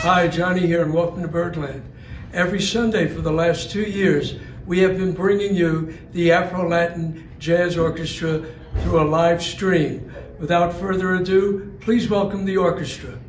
Hi, Johnny here, and welcome to Birdland. Every Sunday for the last 2 years, we have been bringing you the Afro Latin Jazz Orchestra through a live stream. Without further ado, please welcome the orchestra.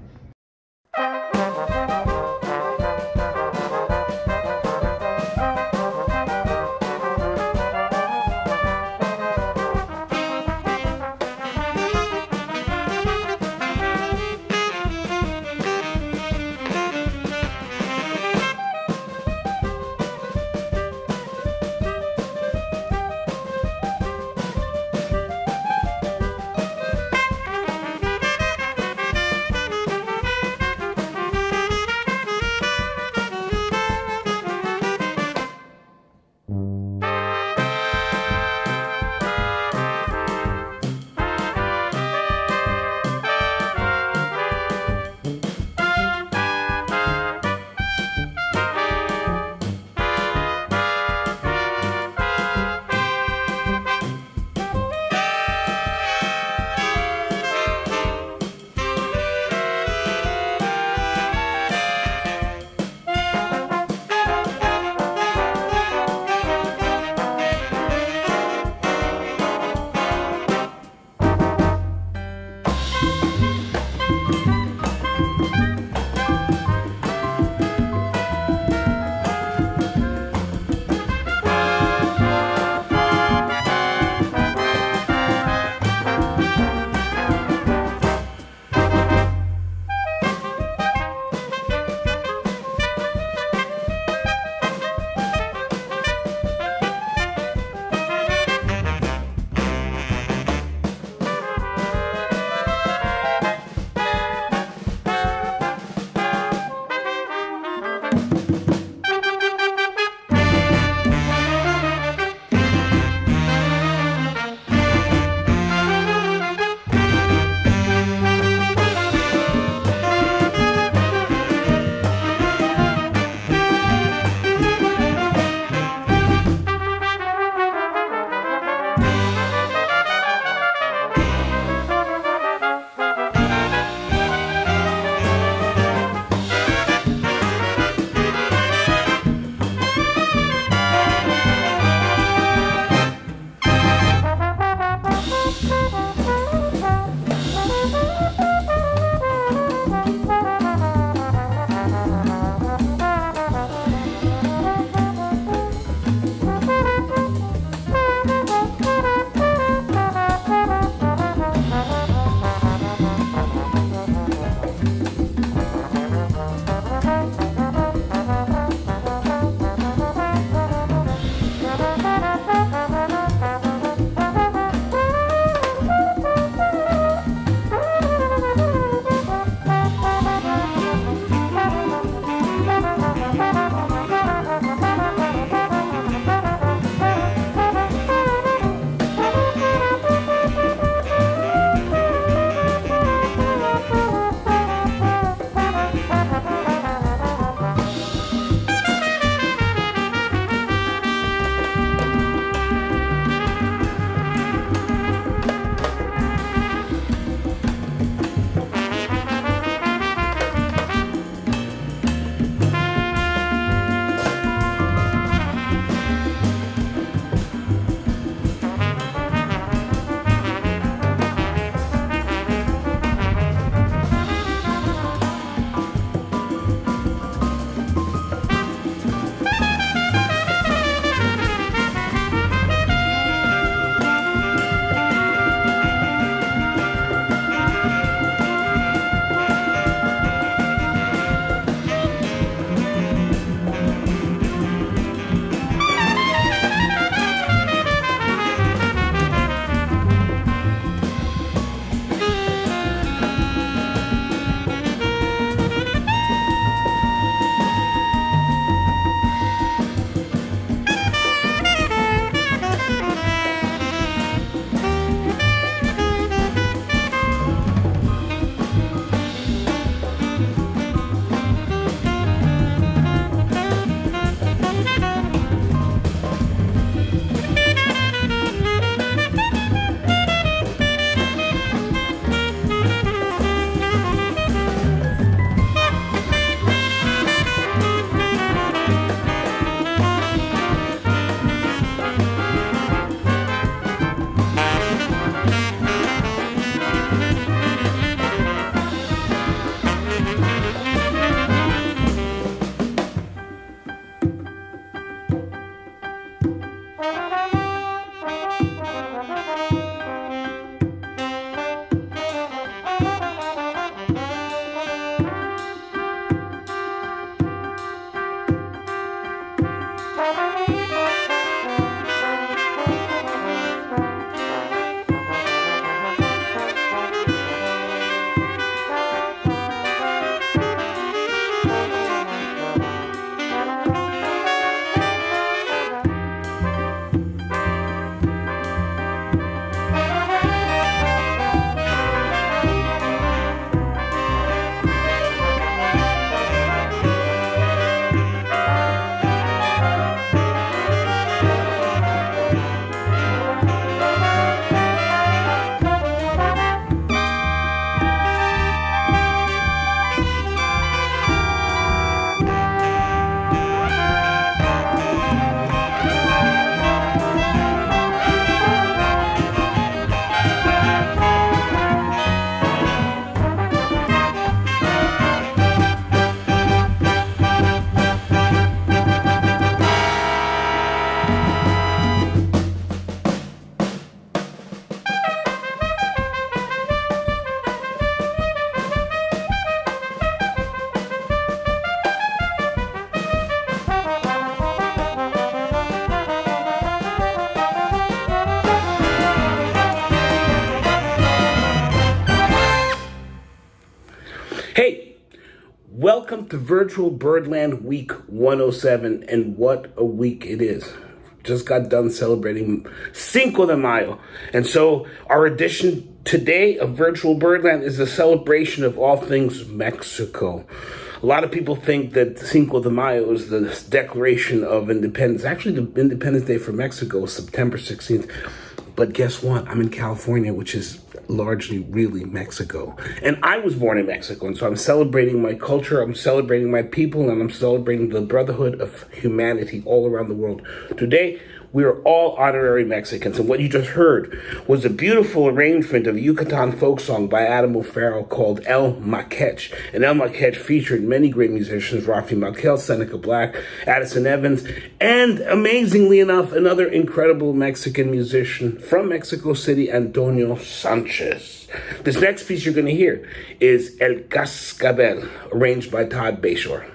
Hey, welcome to Virtual Birdland Week 107, and what a week it is. Just got done celebrating Cinco de Mayo, and so our edition today of Virtual Birdland is a celebration of all things Mexico. A lot of people think that Cinco de Mayo is the Declaration of Independence. Actually, the Independence Day for Mexico is September 16th. But guess what? I'm in California, which is largely really Mexico. And I was born in Mexico, and so I'm celebrating my culture, I'm celebrating my people, and I'm celebrating the brotherhood of humanity all around the world. Today, we are all honorary Mexicans, and what you just heard was a beautiful arrangement of Yucatan folk song by Arturo O'Farrill called El Maquech. And El Maquech featured many great musicians, Rafi Markel, Seneca Black, Addison Evans, and amazingly enough, another incredible Mexican musician from Mexico City, Antonio Sanchez. This next piece you're going to hear is El Cascabel, arranged by Todd Bayshore.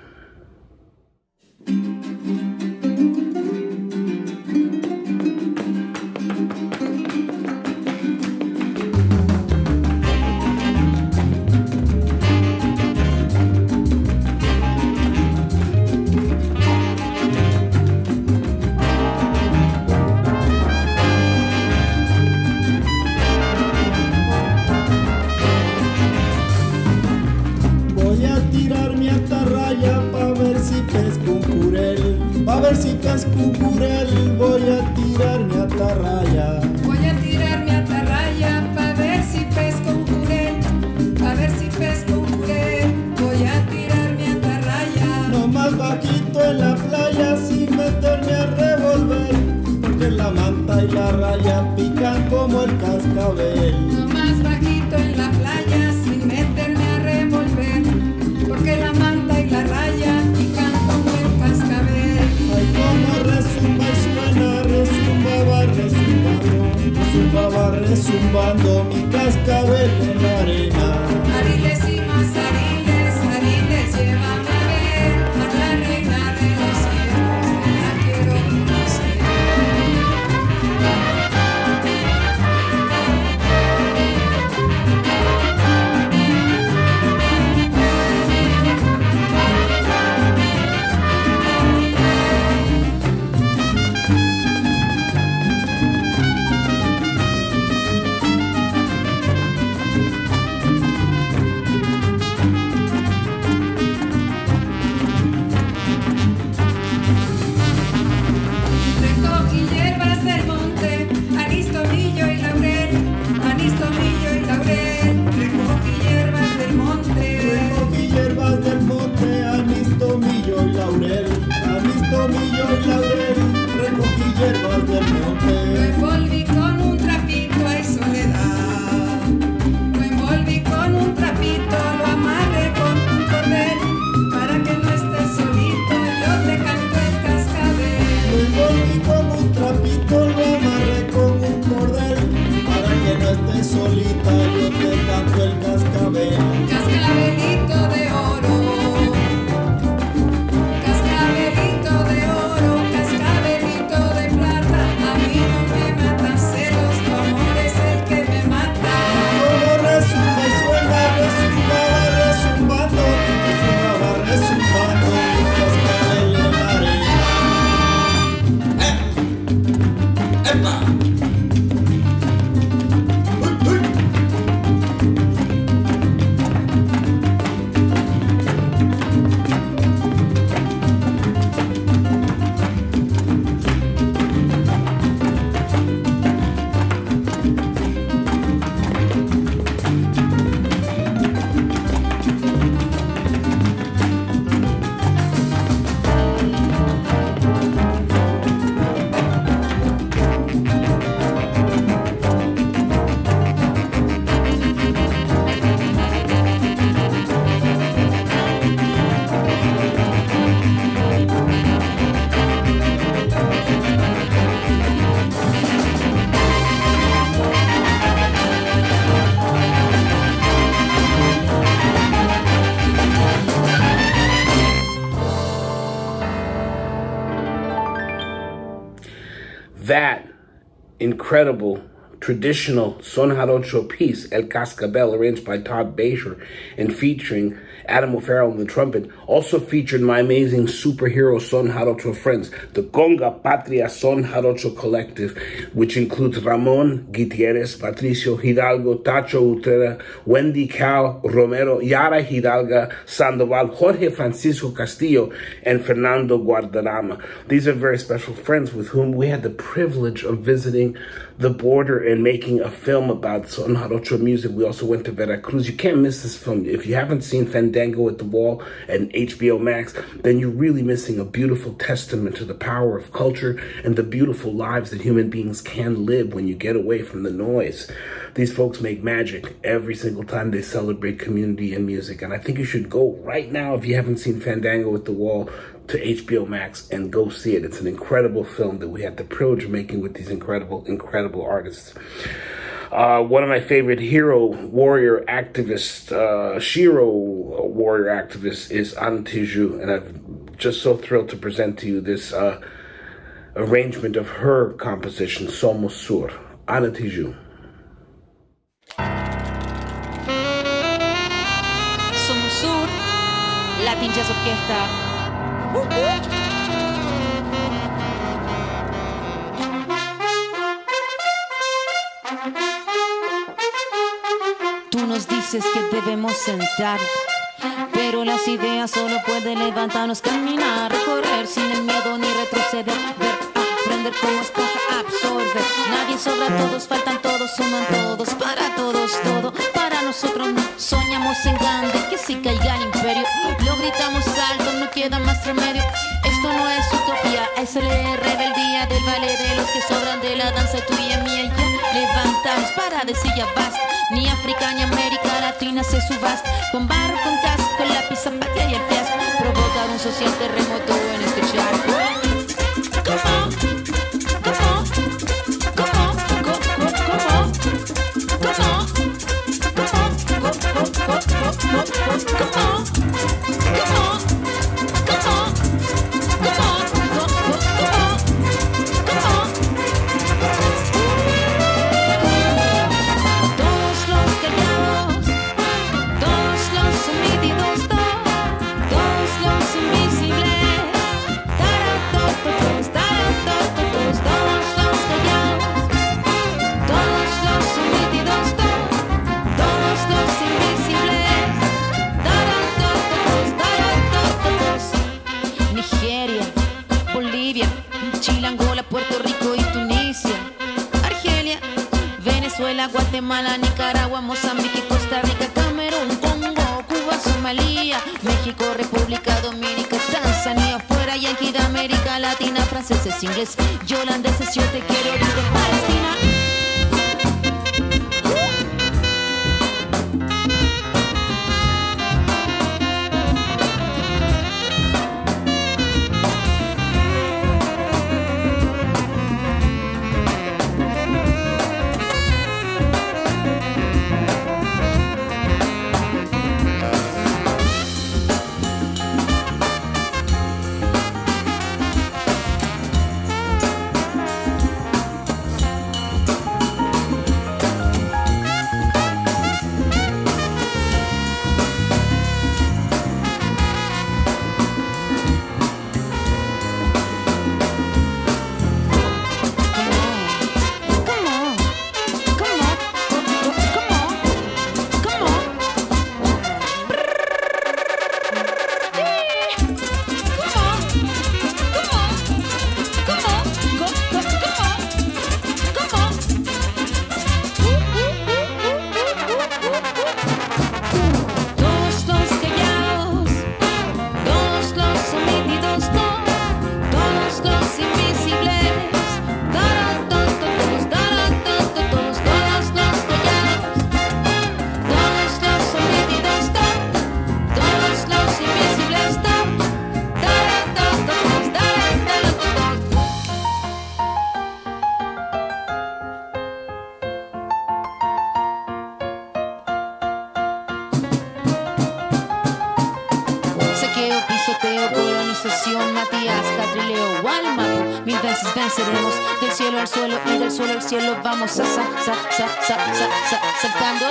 Voy a tirar mi atarraya. Voy a tirar mi atarraya pa' ver si pesco un jurel, pa' ver si pesco un jurel. Voy a tirar mi atarraya. No más bajito en la playa sin meterme a revolver, porque la manta y la raya pican como el cascabel. No más bajito en la playa sin meterme a revolver, porque la manta y la raya pican como el cascabel. Ay, como resumba y suena, resumbaba resumbando mi cascabel en la arena. Ariles y más ariles, ariles, llévame a ver a la reina de los cielos, la quiero conocer. Solita yo te canto el cascabel. Cascabelito de oro, cascabelito de oro, cascabelito de plata. A mí no me matan celos, tu amor es el que me mata. Como resumba y suena, resumbaba resumbando, resumbaba resumbando mi cascabel en la arena. ¡Epa! That incredible traditional son jarocho piece, El Cascabel, arranged by Todd Basher and featuring Adam O'Farrill on the trumpet, also featured my amazing superhero son jarocho friends, the Conga Patria Son Jarocho Collective, which includes Ramon Gutierrez, Patricio Hidalgo, Tacho Utrera, Wendy Cal Romero, Yara Hidalga Sandoval, Jorge Francisco Castillo, and Fernando Guardarama. These are very special friends with whom we had the privilege of visiting the border and making a film about son jarocho music. We also went to Veracruz. You can't miss this film. If you haven't seen Fandango at the Wall and HBO Max, then you're really missing a beautiful testament to the power of culture and the beautiful lives that human beings can live when you get away from the noise. These folks make magic every single time they celebrate community and music. And I think you should go right now, if you haven't seen Fandango at the Wall, to HBO Max and go see it. It's an incredible film that we had the privilege of making with these incredible artists. One of my favorite hero warrior activists, Shiro warrior activist, is Tijoux, and I'm just so thrilled to present to you this arrangement of her composition, Somos Sur. Tijoux. Somos Sur, Latin Jazz Orchestra. Tú nos dices que debemos sentar, pero las ideas solo pueden levantarnos, caminar, recorrer sin el miedo ni retroceder, ver, aprender como esponja, absorber. Nadie sobra, todos faltan, todos suman, todos para todos, todo para nosotros. No soñamos en grande, que si caiga el imperio, lo gritamos alto, no queda más remedio. Esto no es utopía, es la rebeldía del ballet de los que sobran de la danza tuya, mía y yo. Levantamos para decir ya basta, ni África ni América Latina se subasta. Con barro, con casco, lápiz, zapatilla y el fiasco, provocar un social terremoto en este charco. Guatemala, Nicaragua, Mozambique, Costa Rica, Camerún, Congo, Cuba, Somalia, México, República Dominicana, Tanzania, fuera Yankee de América Latina, franceses, ingleses y holandeses, yo te quiero desde Palestina. saqueo, pisoteo, colonización, Matías, Catrileo, Walmart. Mil veces venceremos, del cielo al suelo y del suelo al cielo vamos saltando.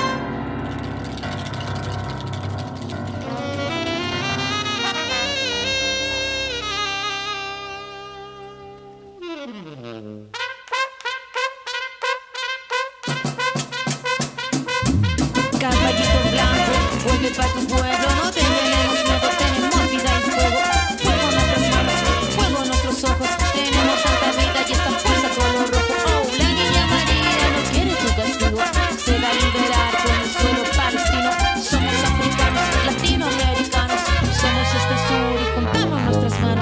Caballito blanco, vuelve pa' tu pueblo, no tenemos miedo, tenemos vida y fuego. Fuego en nuestras manos, fuego en nuestros ojos, tenemos tanta vida y esta fuerza color rojo. Oh, la niña María no quiere tu castigo, se va a liberar con el suelo palestino. Somos africanos, latinoamericanos, somos este sur y juntamos nuestras manos.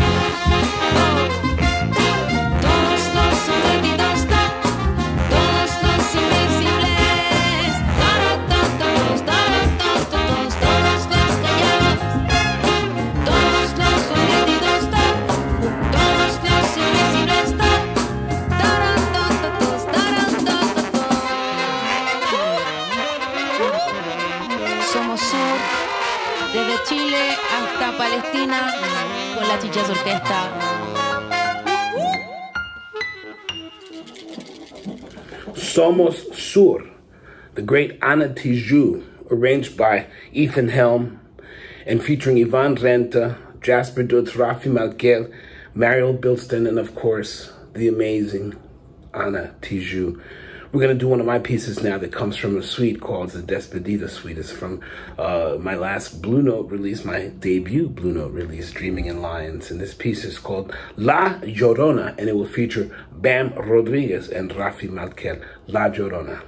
Todos los sometidos, todos los invisibles, todos los callados, todos los sometidos, todos los invisibles, somos sur, desde Chile hasta Palestina, con la Jazz Orchestra. Somos Sur, the great Ana Tijoux, arranged by Ethan Helm and featuring Ivan Renta, Jasper Dutz, Rafi Malkiel, Mario Bilston, and of course, the amazing Ana Tijoux. We're going to do one of my pieces now that comes from a suite called the Despedida Suite. It's from my last Blue Note release, my debut Blue Note release, Dreaming in Lions. And this piece is called La Llorona, and it will feature Bam Rodriguez and Rafi Malkiel. La Llorona.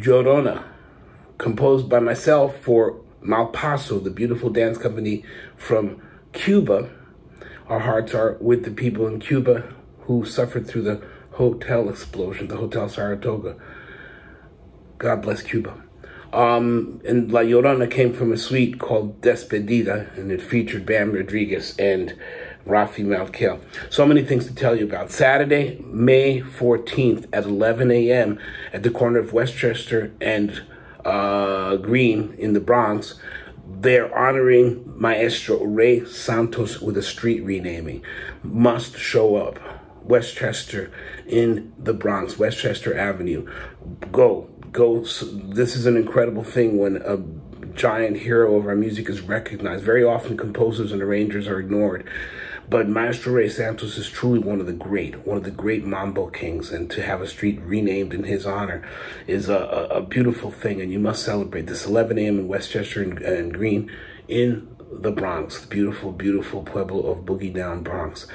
Llorona, composed by myself for Malpaso, the beautiful dance company from Cuba. Our hearts are with the people in Cuba who suffered through the hotel explosion, the Hotel Saratoga. God bless Cuba. And La Llorona came from a suite called Despedida, and it featured Bam Rodriguez and Rafi Malkiel. So many things to tell you about. Saturday, May 14th at 11 a.m. at the corner of Westchester and Green in the Bronx, they're honoring Maestro Ray Santos with a street renaming. Must show up. Westchester in the Bronx, Westchester Avenue. Go. This is an incredible thing when a giant hero of our music is recognized. Very often composers and arrangers are ignored. But Maestro Ray Santos is truly one of the great mambo kings, and to have a street renamed in his honor is a beautiful thing, and you must celebrate this. 11 a.m. in Westchester and Green in the Bronx, the beautiful, beautiful pueblo of Boogie Down Bronx.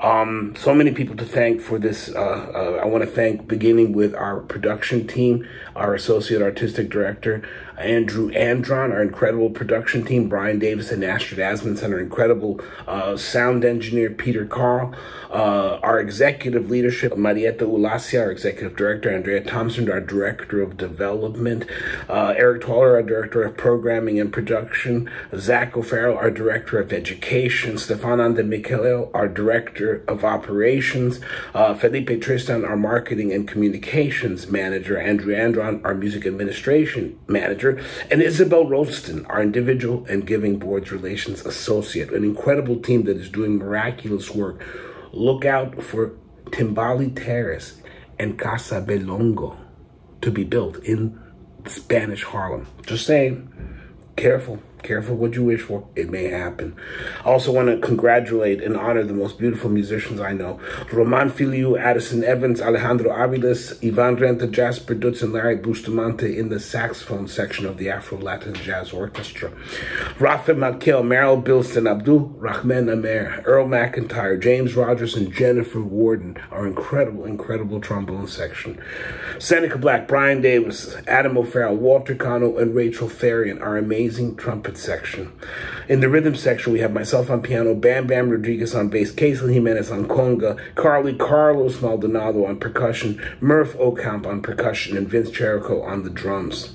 So many people to thank for this. I want to thank, beginning with our production team, our associate artistic director, Andrew Andron, our incredible production team, Brian Davis and Astrid Asmundsson, our incredible sound engineer, Peter Carl, our executive leadership, Marietta Ulacia, our executive director, Andrea Thompson, our director of development, Eric Toller, our director of programming and production, Zach O'Farrill, our director of education, Stefan Ande Michael, our director of operations, Felipe Tristan, our marketing and communications manager, Andrew Andron, our music administration manager, and Isabel Roston, our individual and giving boards relations associate. An incredible team that is doing miraculous work. Look out for Timbali Terrace and Casa Belongo to be built in Spanish Harlem. Just saying, careful what you wish for. It may happen. I also want to congratulate and honor the most beautiful musicians I know. Roman Filiu, Addison Evans, Alejandro Aviles, Ivan Renta, Jasper Dutz, and Larry Bustamante in the saxophone section of the Afro Latin Jazz Orchestra. Rafa Malkiel, Meryl Bilston, Abdul Rahman Amer, Earl McIntyre, James Rogers, and Jennifer Warden, our incredible trombone section. Seneca Black, Brian Davis, Adam O'Farrell, Walter Cano, and Rachel Farian, our amazing trumpet section. In the rhythm section, we have myself on piano, Bam Rodriguez on bass, Kaislyn Jimenez on conga, Carlos Maldonado on percussion, Murph Ocamp on percussion, and Vince Jarocho on the drums.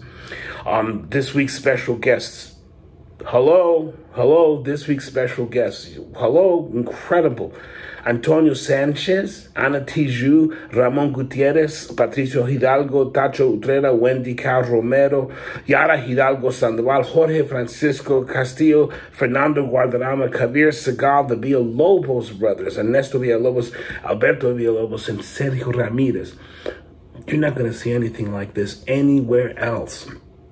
This week's special guests. Hello, this week's special guests. Hello, incredible. Antonio Sanchez, Ana Tijoux, Ramon Gutierrez, Patricio Hidalgo, Tacho Utrera, Wendy Cal Romero, Yara Hidalgo Sandoval, Jorge Francisco Castillo, Fernando Guadarrama, Javier Segal, the Villalobos Brothers, Ernesto Villalobos, Alberto Villalobos, and Sergio Ramirez. You're not going to see anything like this anywhere else.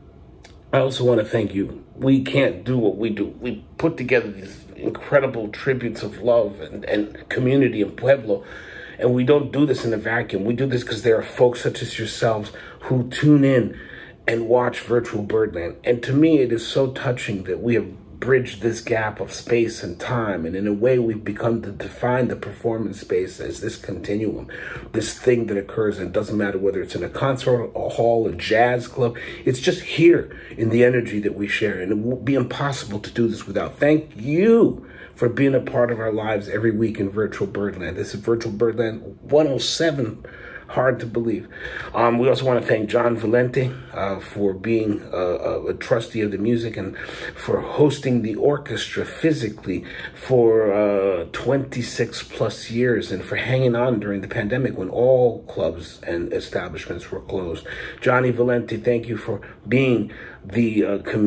I also want to thank you. We can't do what we do. We put together these incredible tributes of love and community in Pueblo, and we don't do this in a vacuum. We do this because there are folks such as yourselves who tune in and watch Virtual Birdland. And to me, it is so touching that we have bridged this gap of space and time, and in a way we've begun to define the performance space as this continuum, this thing that occurs, and it doesn't matter whether it's in a concert, a hall, a jazz club. It's just here in the energy that we share, and it would be impossible to do this without. Thank you for being a part of our lives every week in Virtual Birdland. This is Virtual Birdland 107. Hard to believe. We also want to thank John Valente for being a trustee of the music and for hosting the orchestra physically for 26 plus years, and for hanging on during the pandemic when all clubs and establishments were closed. Johnny Valente, thank you for being the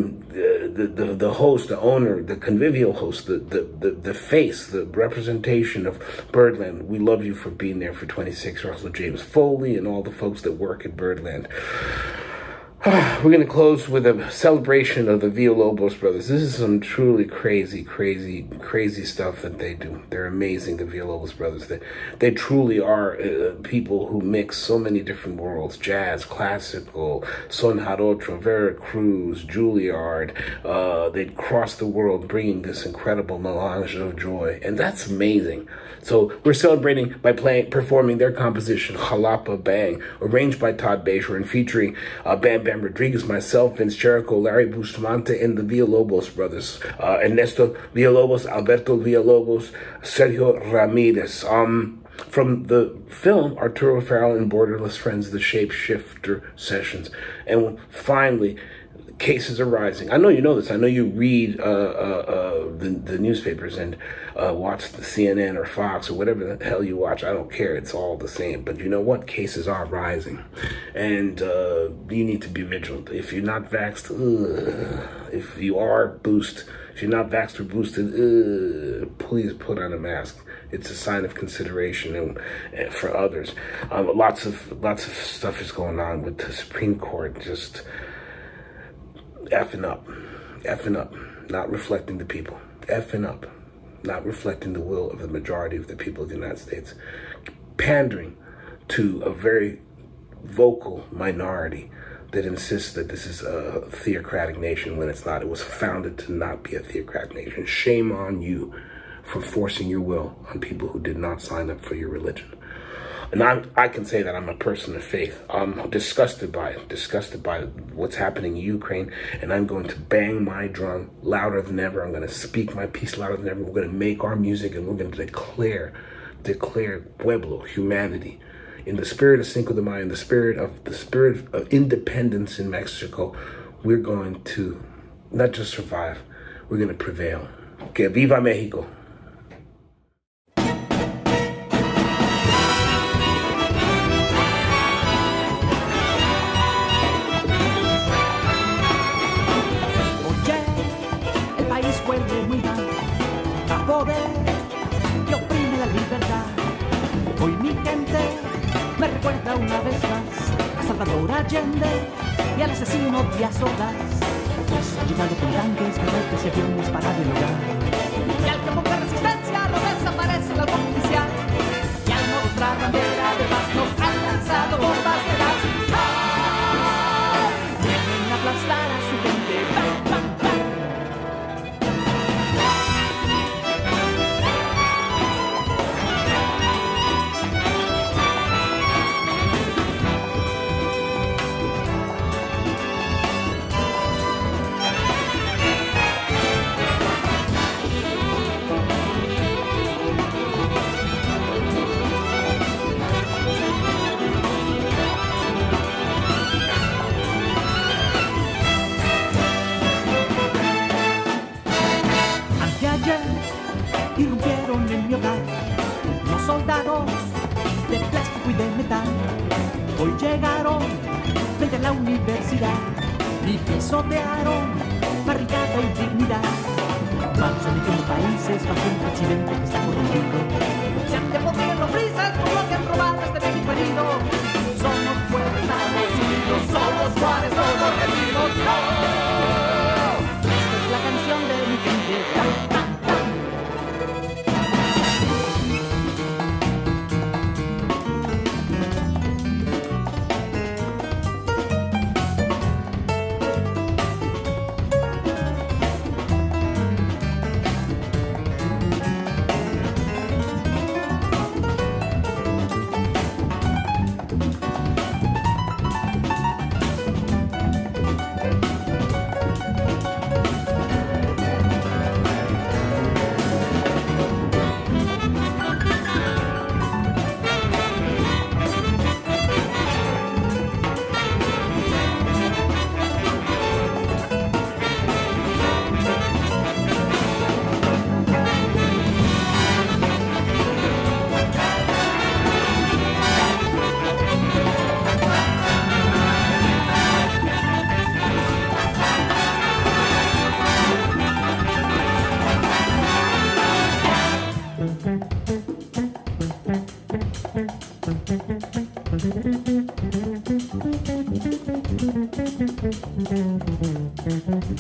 host, the owner, the convivial host, the face, the representation of Birdland. We love you for being there for 26 years. Also James Foley and all the folks that work at Birdland. We're going to close with a celebration of the Villalobos Brothers. This is some truly crazy stuff that they do. They're amazing, the Villalobos Brothers. They truly are people who mix so many different worlds. Jazz, classical, son jarocho, Veracruz, Juilliard. They cross the world bringing this incredible melange of joy. And that's amazing. So we're celebrating by performing their composition, Jalapa Bang, arranged by Todd Bayshore and featuring Bam Bam Rodriguez, myself, Vince Jarocho, Larry Bustamante, and the Villalobos Brothers. Ernesto Villalobos, Alberto Villalobos, Sergio Ramirez. From the film, Arturo O'Farrill and Borderless Friends, the Shapeshifter Sessions. And finally, cases are rising. I know you know this. I know you read the newspapers and watch the CNN or Fox or whatever the hell you watch. I don't care. It's all the same. But you know what? Cases are rising. And you need to be vigilant. If you're not vaxxed, if you are boosted, if you're not vaxxed or boosted, please put on a mask. It's a sign of consideration and for others. Lots of stuff is going on with the Supreme Court just effing up, not reflecting the people, effing up, not reflecting the will of the majority of the people of the United States, pandering to a very vocal minority that insists that this is a theocratic nation when it's not. It was founded to not be a theocratic nation. Shame on you for forcing your will on people who did not sign up for your religion. And I can say that I'm a person of faith. I'm disgusted by what's happening in Ukraine, and I'm going to bang my drum louder than ever. I'm going to speak my piece louder than ever. We're going to make our music, and we're going to declare Pueblo, humanity, in the spirit of Cinco de Mayo, in the spirit of independence in Mexico. We're going to not just survive, we're going to prevail. Que viva México. Una vez más a Salvador Allende y al asesino Díaz Ordaz. Pues ha llegado con tanques, carretas y aviones para dialogar. Y al que ponga resistencia no desaparece la oficial. Y al mostrar bandera además nos han lanzado bombas de gas. Vienen a aplastar a su gente. ¡Bam, bam, bam! Irrumpieron en mi hogar los soldados de plástico y de metal. Hoy llegaron frente a la universidad y pisotearon barricada y dignidad. Vamos sometiendo países bajo un presidente que está corrompido. Se han depodido prisas por lo que han robado este México herido. Somos pueblos Estados Unidos, somos Juárez, somos Redimidos. ¡No! Esta es la canción de mi gente.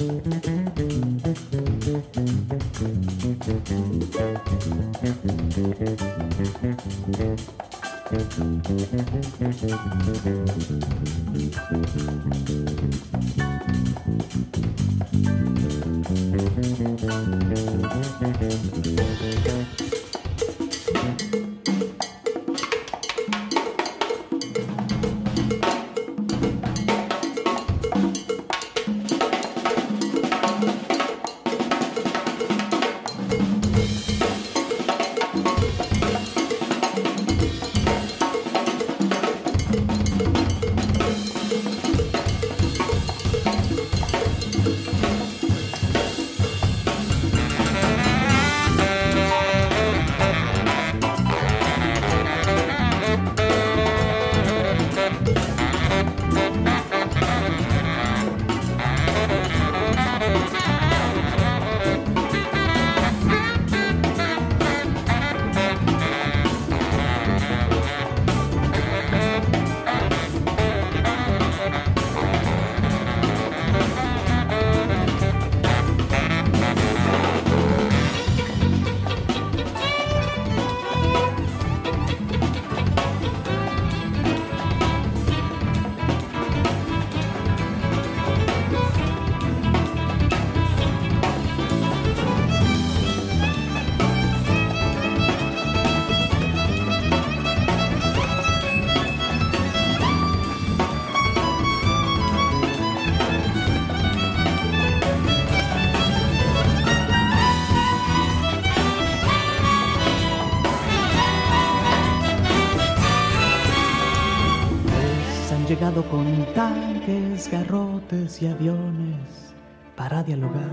Llegado con tanques, garrotes y aviones para dialogar.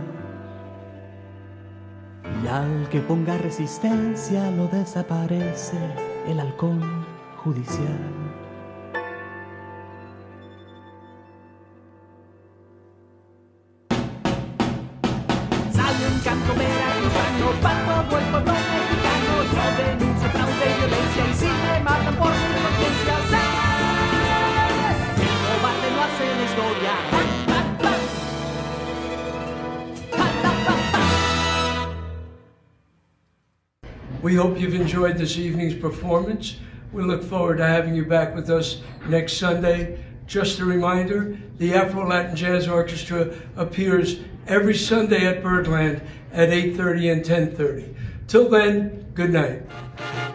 Y al que ponga resistencia lo desaparece el halcón judicial. Sale un canto veracruzano para todo el pueblo mexicano. Yo denuncio fraude y violencia y si me matan por mi conciencia, no hace la historia. We hope you've enjoyed this evening's performance. We look forward to having you back with us next Sunday. Just a reminder, the Afro Latin Jazz Orchestra appears every Sunday at Birdland at 8:30 and 10:30. Till then, good night.